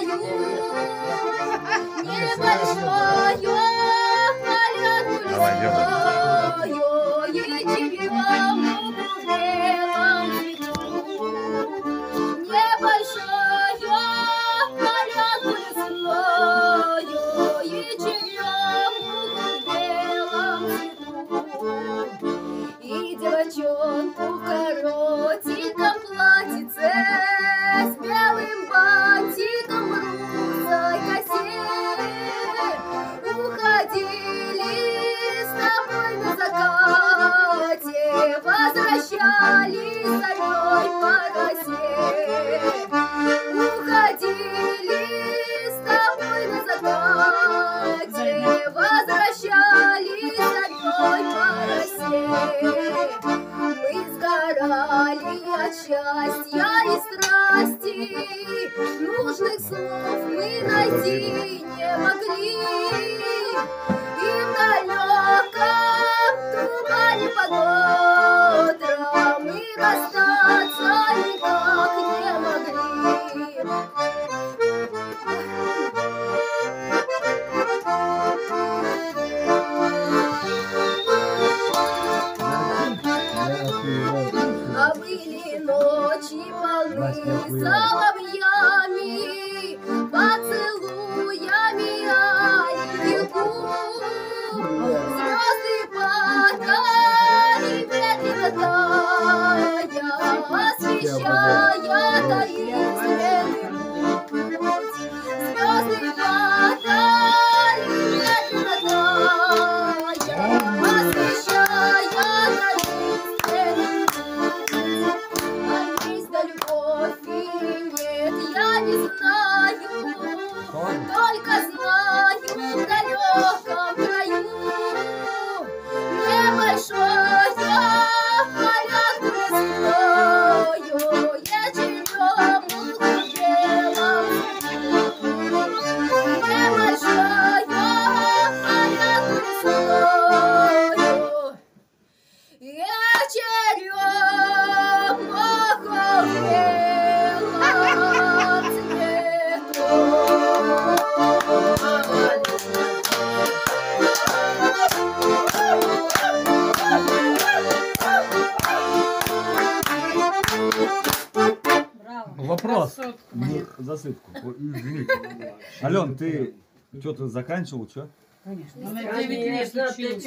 небольшую полянку лесную, и черемуху в белом цвету. Небольшую полянку лесную, и черемуху в белом цвету. И девчонку в коротеньком платьице с белым бантиком в русой косе уходили с тобой на закате, возвращались зарей по росе. Уходили с тобой на закате, возвращались зарей по росе. Мы сгорали от счастья и страсти, нужных слов мы найти не могли. И в далеком тумане под утром мы расстаться никак не могли. А были ночи полны соловьями, поцелуями алых губ. Звезды падали медленно тая, освещая таинственный путь. Звезды падали медленно тая, освещая таинственный путь. А есть да любовь или нет, я не знаю, только знаю в далеком краю небольшую полянку лесную, я черемуху в белом цвету. Небольшую полянку лесную, я черемуху в белом цвету. Вопрос. Засыпку. Извините. Ален, ты что-то заканчивал, что? Конечно. Она 9 лет училась.